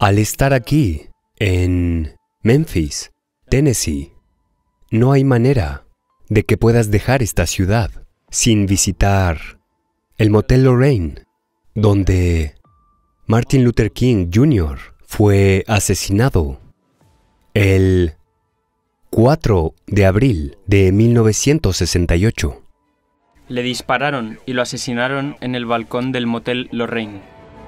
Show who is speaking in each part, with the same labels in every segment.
Speaker 1: Al estar aquí, en Memphis, Tennessee, no hay manera de que puedas dejar esta ciudad sin visitar el Motel Lorraine, donde Martin Luther King Jr. fue asesinado el 4 de abril de 1968.
Speaker 2: Le dispararon y lo asesinaron en el balcón del Motel Lorraine.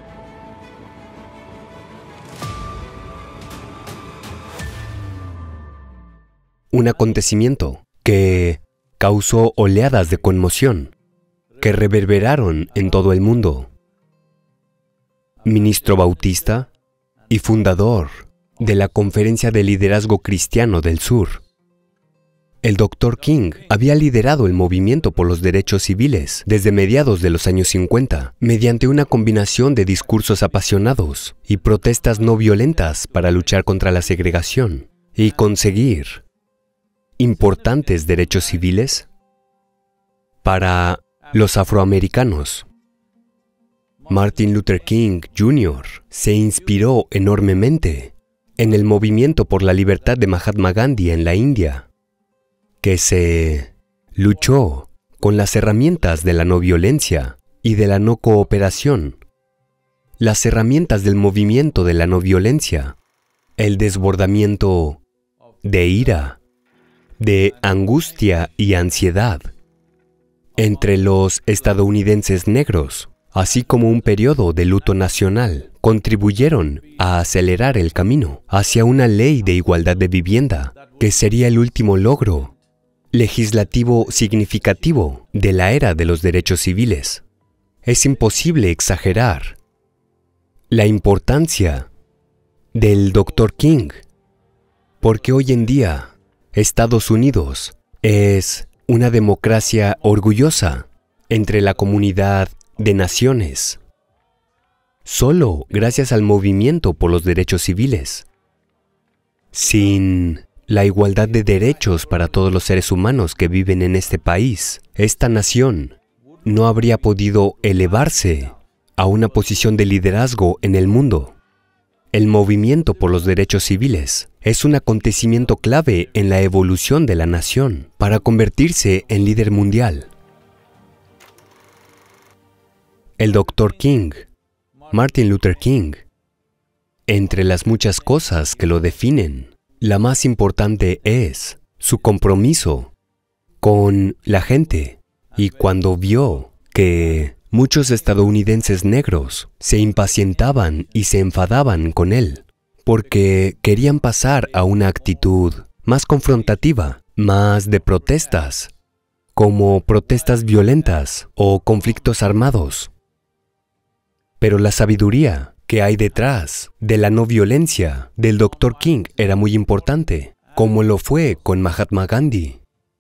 Speaker 1: Un acontecimiento que causó oleadas de conmoción que reverberaron en todo el mundo. Ministro bautista y fundador de la Conferencia de Liderazgo Cristiano del Sur. El Dr. King había liderado el movimiento por los derechos civiles desde mediados de los años 50, mediante una combinación de discursos apasionados y protestas no violentas para luchar contra la segregación y conseguir importantes derechos civiles para los afroamericanos. Martin Luther King Jr. se inspiró enormemente en el movimiento por la libertad de Mahatma Gandhi en la India, que se luchó con las herramientas de la no violencia y de la no cooperación. Las herramientas del movimiento de la no violencia, el desbordamiento de ira, de angustia y ansiedad entre los estadounidenses negros, así como un periodo de luto nacional, contribuyeron a acelerar el camino hacia una ley de igualdad de vivienda, que sería el último logro legislativo significativo de la era de los derechos civiles. Es imposible exagerar la importancia del Dr. King, porque hoy en día Estados Unidos es una democracia orgullosa entre la comunidad de naciones, solo gracias al movimiento por los derechos civiles. Sin la igualdad de derechos para todos los seres humanos que viven en este país, esta nación no habría podido elevarse a una posición de liderazgo en el mundo. El movimiento por los derechos civiles es un acontecimiento clave en la evolución de la nación para convertirse en líder mundial. El Dr. King, Martin Luther King, entre las muchas cosas que lo definen, la más importante es su compromiso con la gente. Y cuando vio que muchos estadounidenses negros se impacientaban y se enfadaban con él, porque querían pasar a una actitud más confrontativa, más de protestas, como protestas violentas o conflictos armados. Pero la sabiduría que hay detrás de la no violencia del Dr. King era muy importante, como lo fue con Mahatma Gandhi.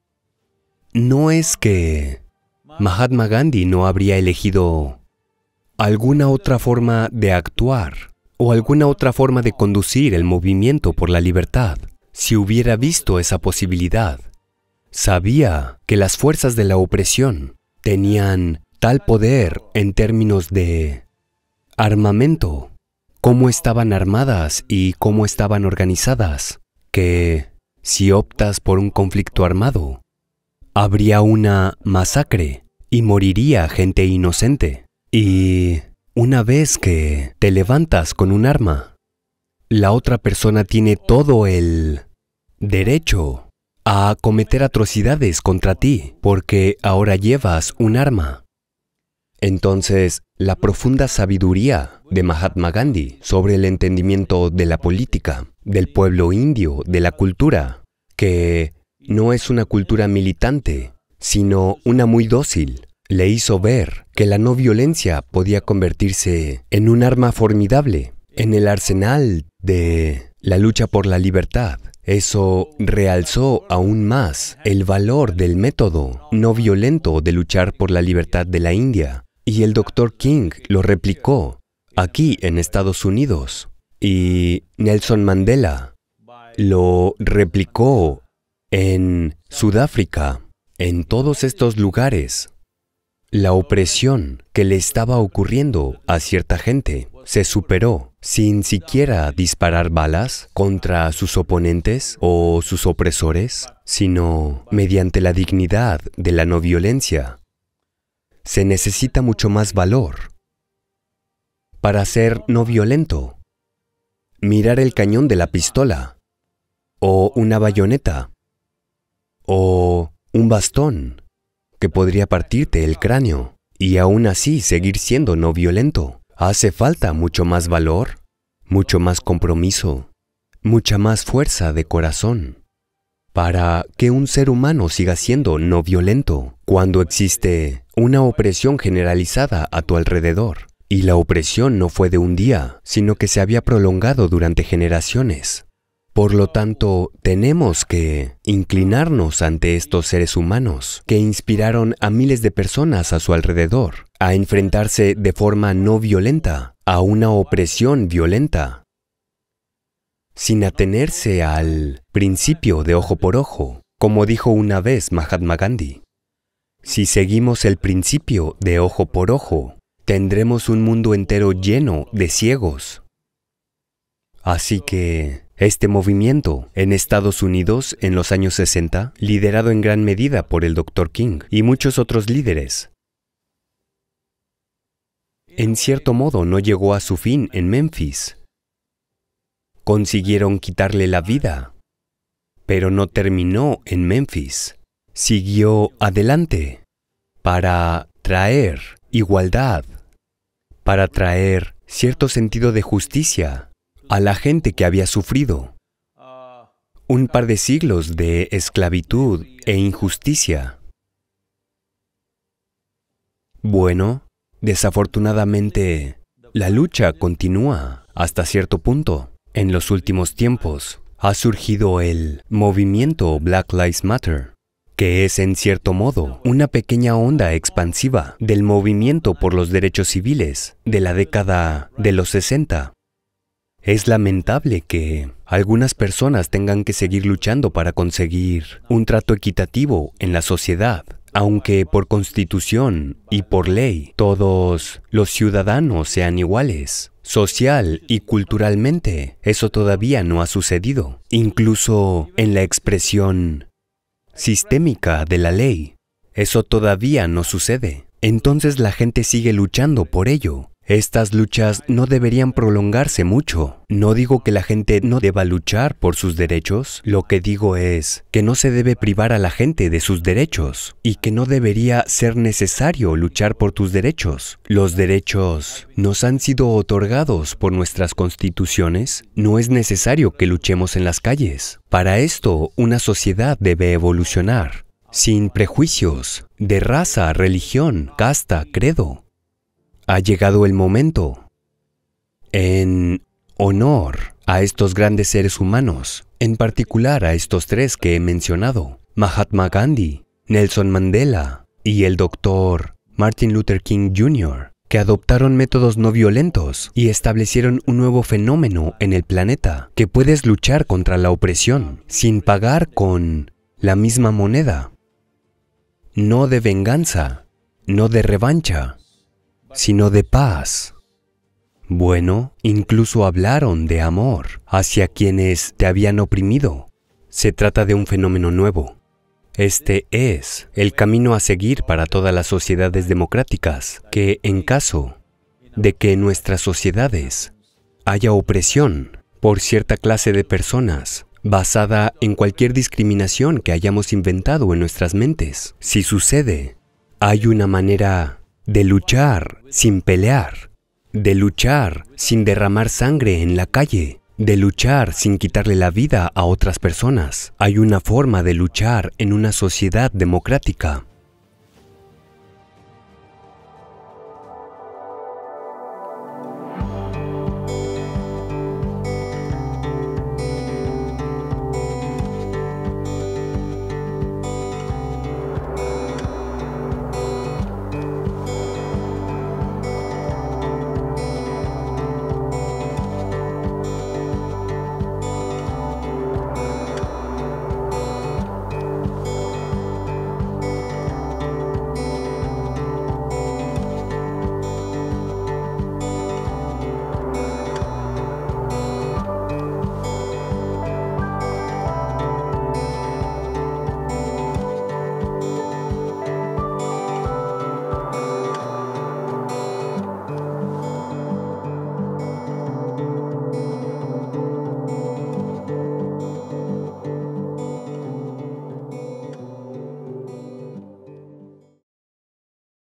Speaker 1: No es que Mahatma Gandhi no habría elegido alguna otra forma de actuar o alguna otra forma de conducir el movimiento por la libertad. Si hubiera visto esa posibilidad, sabía que las fuerzas de la opresión tenían tal poder en términos de armamento, cómo estaban armadas y cómo estaban organizadas, que si optas por un conflicto armado, habría una masacre y moriría gente inocente. Y una vez que te levantas con un arma, la otra persona tiene todo el derecho a cometer atrocidades contra ti, porque ahora llevas un arma. Entonces, la profunda sabiduría de Mahatma Gandhi sobre el entendimiento de la política, del pueblo indio, de la cultura, que no es una cultura militante, sino una muy dócil, le hizo ver que la no violencia podía convertirse en un arma formidable en el arsenal de la lucha por la libertad. Eso realzó aún más el valor del método no violento de luchar por la libertad de la India. Y el Dr. King lo replicó aquí en Estados Unidos. Y Nelson Mandela lo replicó en Sudáfrica. En todos estos lugares, la opresión que le estaba ocurriendo a cierta gente se superó sin siquiera disparar balas contra sus oponentes o sus opresores, sino mediante la dignidad de la no violencia. Se necesita mucho más valor para ser no violento. Mirar el cañón de la pistola, o una bayoneta, o un bastón que podría partirte el cráneo, y aún así seguir siendo no violento. Hace falta mucho más valor, mucho más compromiso, mucha más fuerza de corazón para que un ser humano siga siendo no violento cuando existe una opresión generalizada a tu alrededor. Y la opresión no fue de un día, sino que se había prolongado durante generaciones. Por lo tanto, tenemos que inclinarnos ante estos seres humanos que inspiraron a miles de personas a su alrededor a enfrentarse de forma no violenta a una opresión violenta, sin atenerse al principio de ojo por ojo, como dijo una vez Mahatma Gandhi. Si seguimos el principio de ojo por ojo, tendremos un mundo entero lleno de ciegos. Así que este movimiento en Estados Unidos en los años 60, liderado en gran medida por el Dr. King y muchos otros líderes, en cierto modo no llegó a su fin en Memphis. Consiguieron quitarle la vida, pero no terminó en Memphis. Siguió adelante para traer igualdad, para traer cierto sentido de justicia a la gente que había sufrido un par de siglos de esclavitud e injusticia. Bueno, desafortunadamente, la lucha continúa hasta cierto punto. En los últimos tiempos ha surgido el movimiento Black Lives Matter, que es en cierto modo una pequeña onda expansiva del movimiento por los derechos civiles de la década de los 60. Es lamentable que algunas personas tengan que seguir luchando para conseguir un trato equitativo en la sociedad, aunque por constitución y por ley todos los ciudadanos sean iguales. Social y culturalmente, eso todavía no ha sucedido. Incluso en la expresión sistémica de la ley, eso todavía no sucede. Entonces la gente sigue luchando por ello. Estas luchas no deberían prolongarse mucho. No digo que la gente no deba luchar por sus derechos. Lo que digo es que no se debe privar a la gente de sus derechos y que no debería ser necesario luchar por tus derechos. Los derechos nos han sido otorgados por nuestras constituciones. No es necesario que luchemos en las calles. Para esto, una sociedad debe evolucionar, sin prejuicios de raza, religión, casta, credo. Ha llegado el momento, en honor a estos grandes seres humanos, en particular a estos tres que he mencionado, Mahatma Gandhi, Nelson Mandela y el Dr. Martin Luther King Jr., que adoptaron métodos no violentos y establecieron un nuevo fenómeno en el planeta, que puedes luchar contra la opresión sin pagar con la misma moneda, no de venganza, no de revancha, sino de paz. Bueno, incluso hablaron de amor hacia quienes te habían oprimido. Se trata de un fenómeno nuevo. Este es el camino a seguir para todas las sociedades democráticas, que en caso de que en nuestras sociedades haya opresión por cierta clase de personas, basada en cualquier discriminación que hayamos inventado en nuestras mentes, si sucede, hay una manera de luchar sin pelear, de luchar sin derramar sangre en la calle, de luchar sin quitarle la vida a otras personas. Hay una forma de luchar en una sociedad democrática.